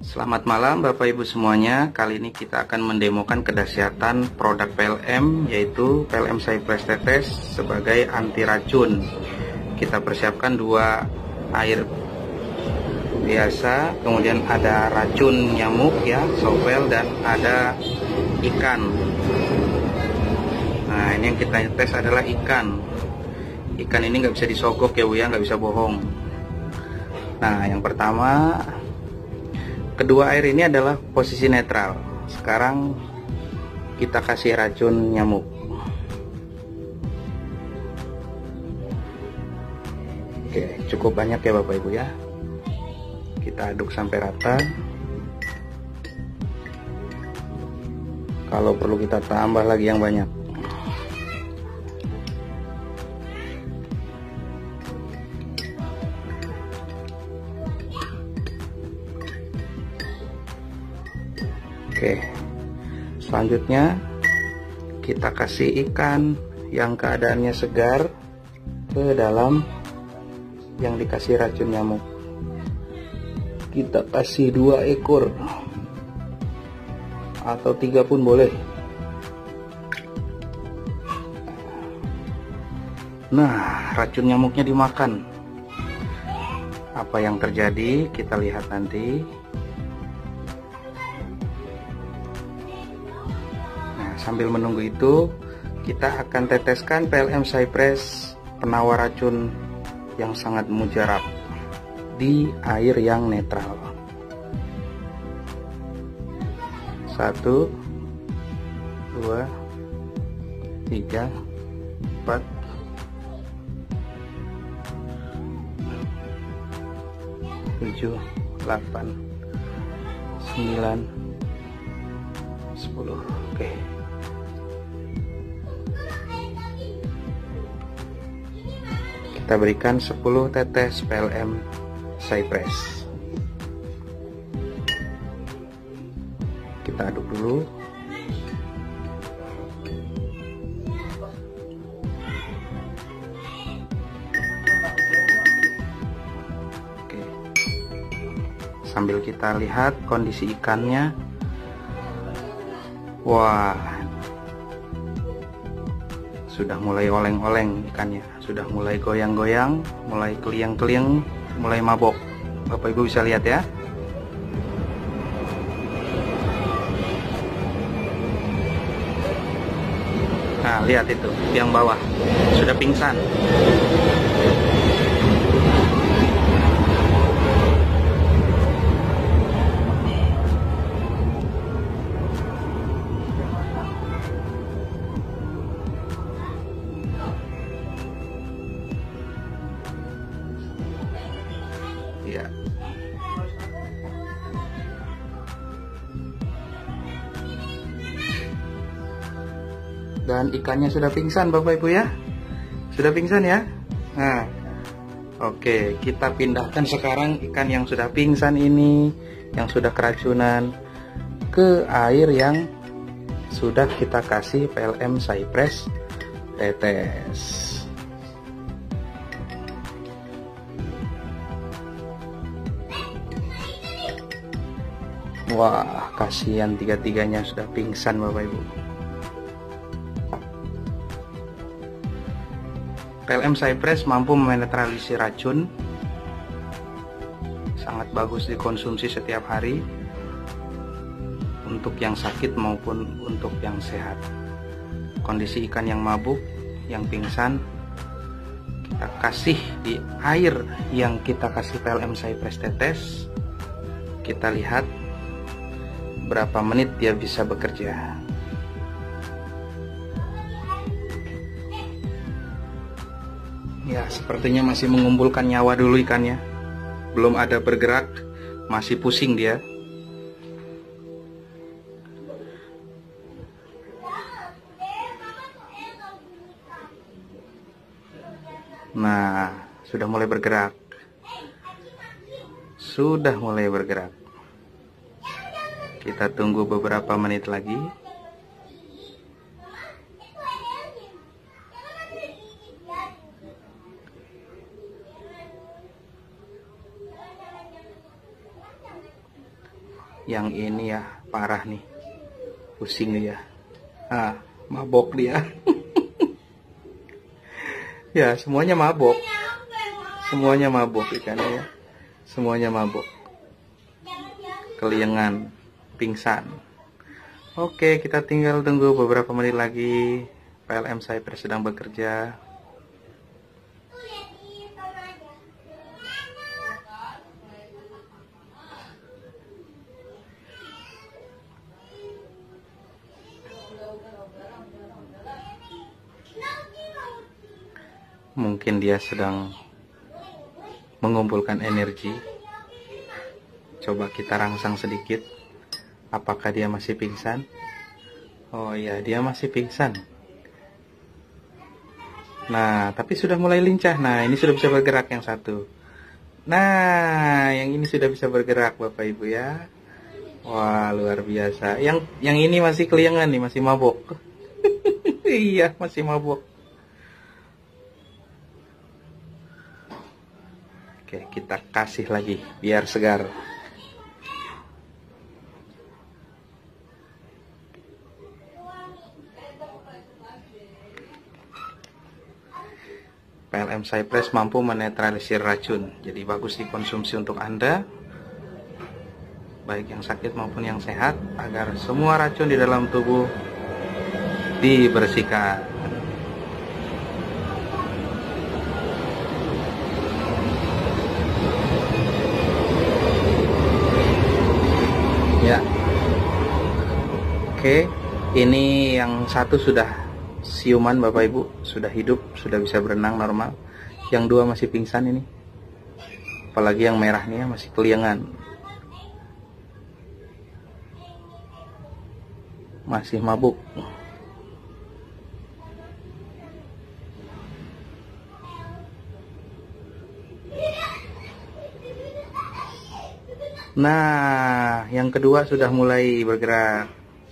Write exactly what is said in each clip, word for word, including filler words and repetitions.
Selamat malam Bapak Ibu semuanya. Kali ini kita akan mendemokan kedahsyatan produk P L M, yaitu P L M Cypress Tetes sebagai anti racun. Kita persiapkan dua air biasa, kemudian ada racun nyamuk ya, sowel, dan ada ikan. Nah, ini yang kita tes adalah ikan. Ikan ini nggak bisa disogok ya Bu ya, nggak bisa bohong. Nah, yang pertama, kedua air ini adalah posisi netral. Sekarang kita kasih racun nyamuk. Oke, cukup banyak ya Bapak Ibu ya. Kita aduk sampai rata. Kalau perlu kita tambah lagi yang banyak. Oke, selanjutnya kita kasih ikan yang keadaannya segar ke dalam yang dikasih racun nyamuk. Kita kasih dua ekor atau tiga pun boleh. Nah, racun nyamuknya dimakan. Apa yang terjadi kita lihat nanti. Sambil menunggu itu, kita akan teteskan P L M Cypress penawar racun yang sangat mujarab di air yang netral. Satu, dua, tiga, empat, tujuh, delapan, sembilan, sepuluh. Oke. Kita berikan sepuluh tetes P L M Cypress. Kita aduk dulu. Oke. Sambil kita lihat kondisi ikannya. Wah, sudah mulai oleng-oleng ikannya, sudah mulai goyang-goyang, mulai keliang-keliang, mulai mabok. Bapak Ibu bisa lihat ya. Nah, lihat itu yang bawah sudah pingsan. Ya. Dan ikannya sudah pingsan Bapak Ibu ya. Sudah pingsan ya. Nah, oke, kita pindahkan sekarang ikan yang sudah pingsan ini, yang sudah keracunan, ke air yang sudah kita kasih P L M Cypress Tetes. Wah, kasihan tiga-tiganya sudah pingsan Bapak Ibu. P L M Cypress mampu menetralisir racun. Sangat bagus dikonsumsi setiap hari untuk yang sakit maupun untuk yang sehat. Kondisi ikan yang mabuk, yang pingsan, kita kasih di air yang kita kasih P L M Cypress Tetes. Kita lihat berapa menit dia bisa bekerja. Ya, sepertinya masih mengumpulkan nyawa dulu ikannya. Belum ada bergerak, masih pusing dia. Nah, sudah mulai bergerak. Sudah mulai bergerak. Kita tunggu beberapa menit lagi. Yang ini ya parah nih, pusing dia. Ah, mabok dia. Ya, semuanya mabok. Semuanya mabok ikannya ya. Semuanya mabok. Keliengan, pingsan. Oke, kita tinggal tunggu beberapa menit lagi. P L M Cypress sedang bekerja. Mungkin dia sedang mengumpulkan energi. Coba kita rangsang sedikit. Apakah dia masih pingsan? Oh iya, dia masih pingsan. Nah, tapi sudah mulai lincah. Nah, ini sudah bisa bergerak yang satu. Nah, yang ini sudah bisa bergerak Bapak Ibu ya. Wah, luar biasa. Yang yang ini masih keliengan nih, masih mabok. Iya, masih mabok. Oke, kita kasih lagi biar segar. P L M Cypress mampu menetralisir racun, jadi bagus dikonsumsi untuk Anda, baik yang sakit maupun yang sehat, agar semua racun di dalam tubuh dibersihkan. Ya, oke, ini yang satu sudah siuman Bapak Ibu, sudah hidup, sudah bisa berenang normal. Yang dua masih pingsan ini, apalagi yang merah nih ya, masih keliengan, masih mabuk. Nah, yang kedua sudah mulai bergerak.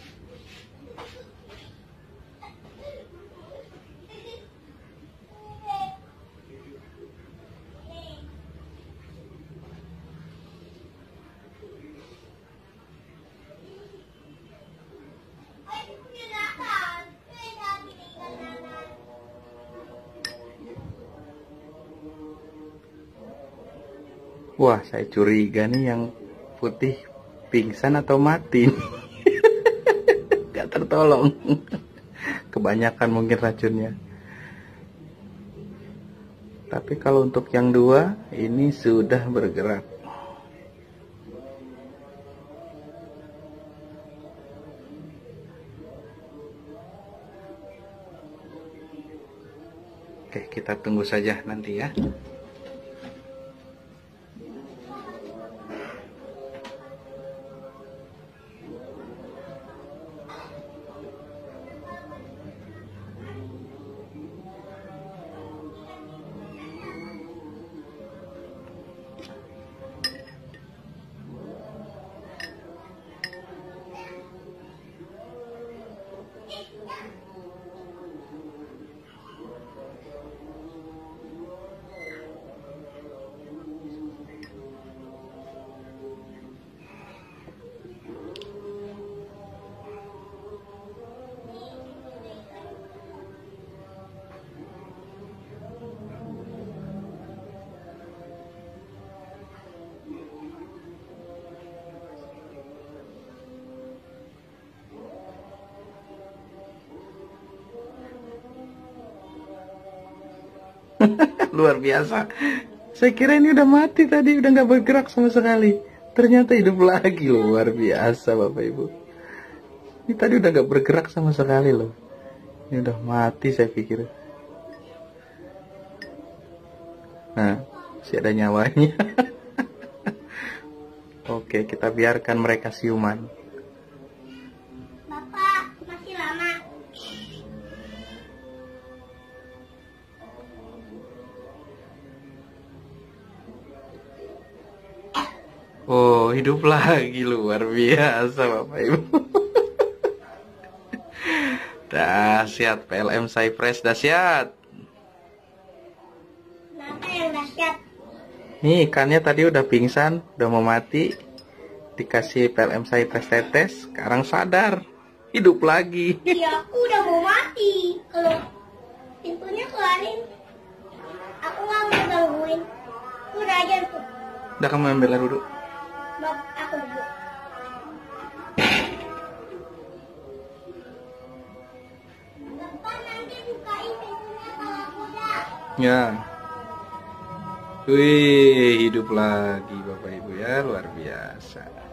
Wah, saya curiga nih yang putih pingsan atau mati. Gak tertolong. Kebanyakan mungkin racunnya. Tapi kalau untuk yang dua, ini sudah bergerak. Oke, kita tunggu saja nanti ya. Luar biasa. Saya kira ini udah mati tadi, udah nggak bergerak sama sekali. Ternyata hidup lagi. Luar biasa Bapak Ibu. Ini tadi udah nggak bergerak sama sekali loh. Ini udah mati saya pikir. Nah, masih ada nyawanya. Oke, kita biarkan mereka siuman. Bapak, masih lama. Oh, hidup lagi, luar biasa Bapak Ibu. Dahsyat, P L M Cypress dahsyat. Kenapa yang dahsyat? Nih ikannya tadi udah pingsan, udah mau mati. dikasih P L M saya tes tetes, sekarang sadar, hidup lagi. Iya, aku udah mau mati. Kalau pintunya kelarin, aku nggak mau gangguin. Udah aja tuh. Udah, kamu ambil dulu. Bab, aku dulu. Bapak nanti bukain pintunya kalau aku udah. Ya. Wih, hidup lagi Bapak Ibu ya, luar biasa.